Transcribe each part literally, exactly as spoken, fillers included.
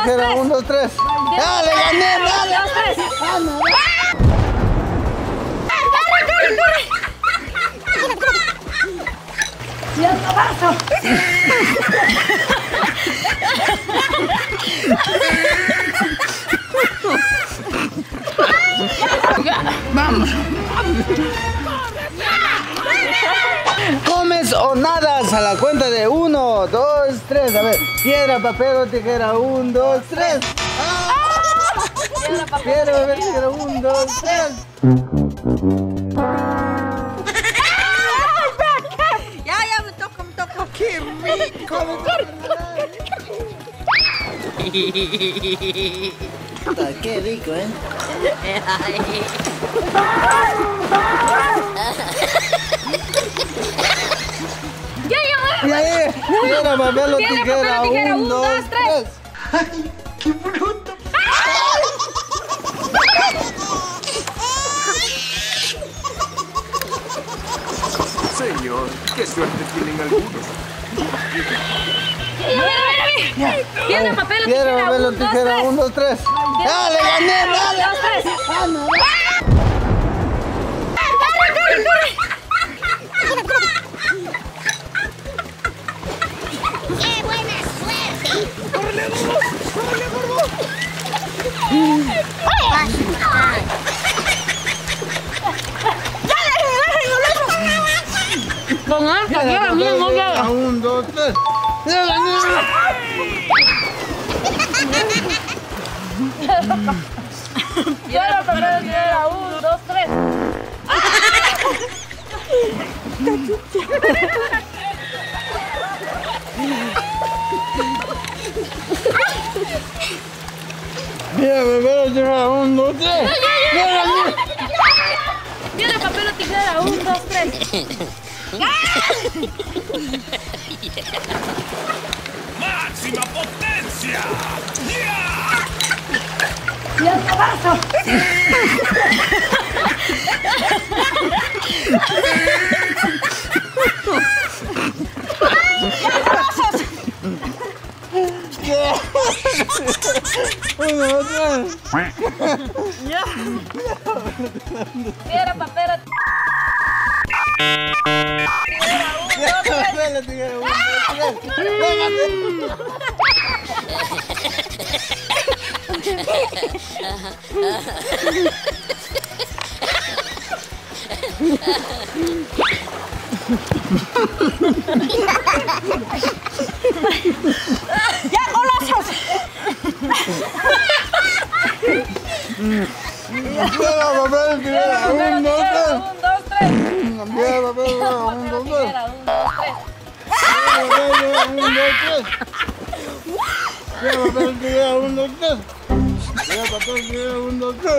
tijera, un, dos, tres. ¡Dale, gané, dale! Dos, tres. ¡Ah, no! ¡Corre, corre, corre! ¡Cierto vaso! ¡Vamos! ¿Comes o nadas? A la cuenta de uno, dos, tres. A ver, piedra, papel o tijera. Un, dos, tres. ¡Ah! Piedra, papel, Piedra, papel, tijera. Un, dos, tres. Ya, ya, me toca, me toca. ¡Qué rico! ¡Qué rico, eh! Ya, ya, Y ahí, piedra, papel o Piedra, tijera. papel o tijera. Un, Un, dos, dos, tres. tres. ¡Ay, qué bruto! Señor, qué suerte tienen algunos. Piedra, papel o Piedra, tijera. papel o Un, dos, tijera. tres. Un, dos, tres. ¡Dale, gané, dale! Dos, tres. ¡Ah, no! ¡Corre, corre, corre! ¡Qué buena suerte! Con esta, piedra, mía, no llega. Un, dos, tres. ¡Dale, Piedra, papel o tijera. Un, dos, tres. Piedra, papel o tijera. Un, dos, tres. Piedra, papel o tijera. Un, dos, tres. ¡Máxima potencia! ¡Cierto vaso! Un, dos, tres. Piedra, papel o Piedra, papel o tijera. Un, dos, tres. ¡Ya, golosos! Piedra, papel o tijera. Un, dos, tres. Un, dos, tres. Piedra, papel o tijera. Un, dos, tres. Piedra, papel o tijera. Un, dos, tres. Piedra, papel o tijera. Un, dos, tres.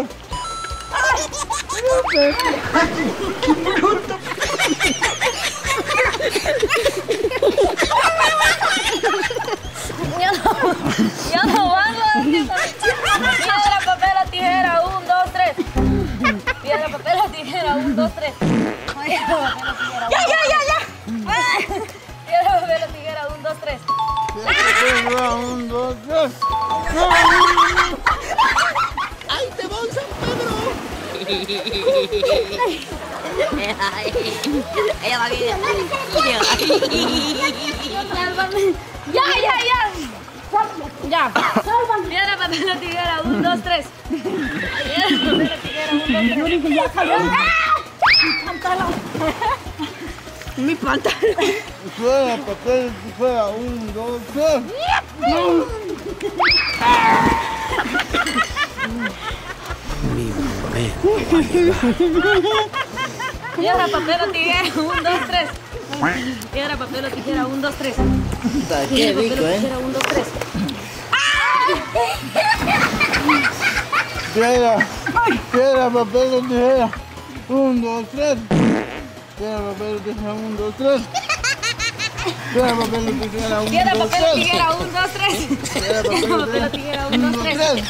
Ya no, ya no van a Piedra, papel o tijera. Un, dos, tres. Piedra, papel o tijera. Un, dos, tres. ¡Ya, ya, ya, ya! Piedra, papel o tijera. Un, dos, tres. Un, dos, tres. ¡Ay, te va un San Pedro! Ella va bien. Sálvame. Ya, ya, ya. Ya. Sálvame. Piedra, papel o tijera. Un, dos, tres. Piedra, papel o tijera. Un, dos, tres. Yuri, que ya salió. Mi pantalón. Mi pantalón. Piedra, papel, tijera. Un, dos, tres. Piedra, papel o tijera. Un, dos, tres. Piedra, papel o tijera. Un, dos, tres. ¡Qué rico, eh! Tijera. Un, dos, tres. Piedra, piedra, papel o tijera. Un, dos, tres. Piedra, papel o tijera. Un, dos, tres. Piedra, papel o tijera. Un, Piedra, dos, papel o tres. tijera. Un, dos, tres. Piedra, Piedra, papel o papel o tijera. tijera. Un, Un, dos, dos, tres. tres.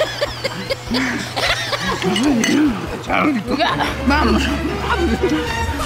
Vamos.